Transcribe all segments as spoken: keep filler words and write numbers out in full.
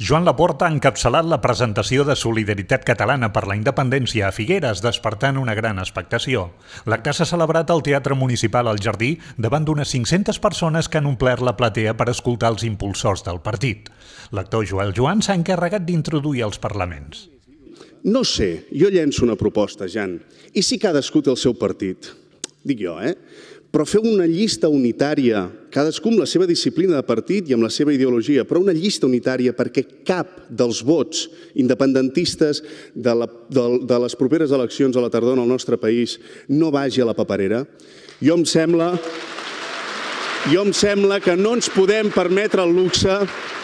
Joan Laporta ha encapçalat la presentació de Solidaritat Catalana per la Independència a Figueres, despertant una gran expectació. L'acte s'ha celebrat al Teatre Municipal al Jardí davant d'unes cinc-centes persones que han omplert la platea per escoltar els impulsors del partit. L'actor Joel Joan s'ha encarregat d'introduir els parlaments. No sé, jo llenço una proposta, Jan. I si cadascú té el seu partit? Dic jo, eh? Però feu una llista unitària, cadascú amb la seva disciplina de partit i amb la seva ideologia, però una llista unitària perquè cap dels vots independentistes de, la, de, de les properes eleccions a la tardor en el nostre país no vagi a la paperera. Jo em sembla, jo em sembla que no ens podem permetre el luxe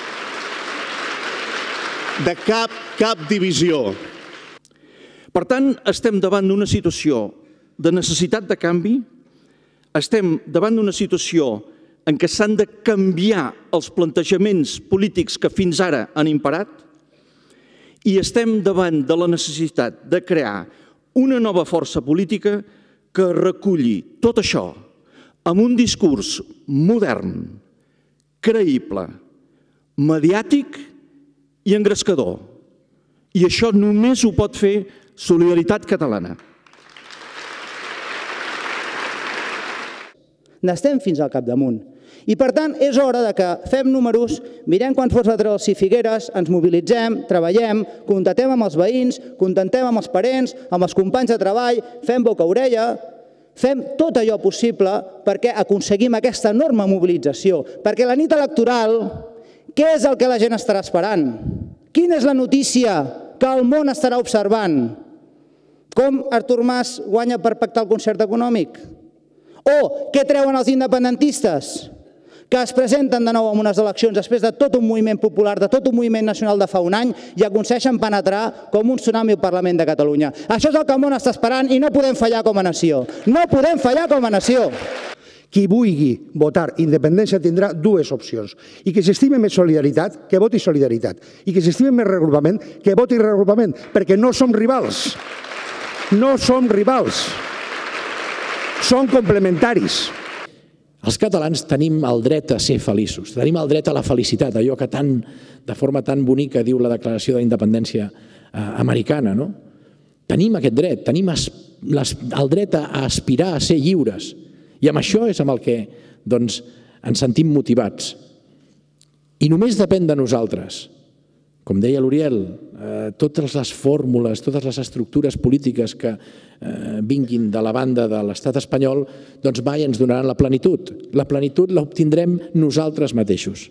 de cap, cap divisió. Per tant, estem davant d'una situació de necessitat de canvi. Estem davant d'una situació en què s'han de canviar els plantejaments polítics que fins ara han imperat i estem davant de la necessitat de crear una nova força política que reculli tot això amb un discurs modern, creïble, mediàtic i engrescador. I això només ho pot fer Solidaritat Catalana. N'estem fins al capdamunt. I, per tant, és hora de que fem números, mirem quants vots va treure el Sí Figueres, ens mobilitzem, treballem, contactem amb els veïns, contactem amb els parents, amb els companys de treball, fem boca-orella, fem tot allò possible perquè aconseguim aquesta enorme mobilització. Perquè la nit electoral, què és el que la gent estarà esperant? Quina és la notícia que el món estarà observant? Com Artur Mas guanya per pactar el concert econòmic? O què treuen els independentistes que es presenten de nou en unes eleccions després de tot un moviment popular, de tot un moviment nacional de fa un any i aconsegueixen penetrar com un tsunami al Parlament de Catalunya. Això és el que el món està esperant i no podem fallar com a nació. No podem fallar com a nació. Qui vulgui votar independència tindrà dues opcions. I que s'estime més solidaritat, que voti solidaritat. I que s'estime més reagrupament, que voti reagrupament. Perquè no som rivals. No som rivals. Són complementaris. Els catalans tenim el dret a ser feliços, tenim el dret a la felicitat, allò que tan, de forma tan bonica diu la Declaració d'Independència americana. No? Tenim aquest dret, tenim el dret a aspirar a ser lliures i amb això és amb el que doncs, ens sentim motivats. I només depèn de nosaltres. Com deia l'Uriel, eh, totes les fórmules, totes les estructures polítiques que eh, vinguin de la banda de l'estat espanyol, doncs mai ens donaran la plenitud. La plenitud l'obtindrem nosaltres mateixos.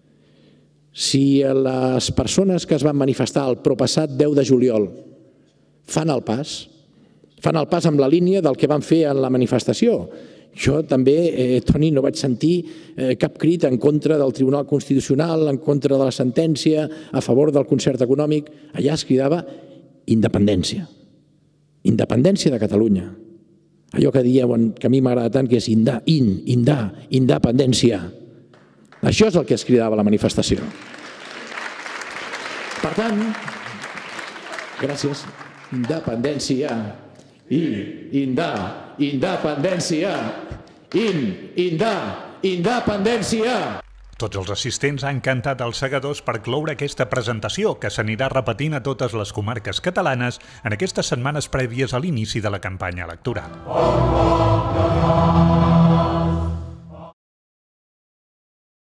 Si les persones que es van manifestar el propassat deu de juliol fan el pas, fan el pas amb la línia del que van fer en la manifestació. Jo també, eh, Toni, no vaig sentir eh, cap crit en contra del Tribunal Constitucional, en contra de la sentència, a favor del concert econòmic. Allà es cridava independència. Independència de Catalunya. Allò que diuen, que a mi m'agrada tant, que és indà, in, indà, independència. Això és el que es cridava a la manifestació. Per tant, gràcies, independència. I, indà, independència, in, indà, independència. Tots els assistents han cantat els segadors per cloure aquesta presentació que s'anirà repetint a totes les comarques catalanes en aquestes setmanes prèvies a l'inici de la campanya electoral.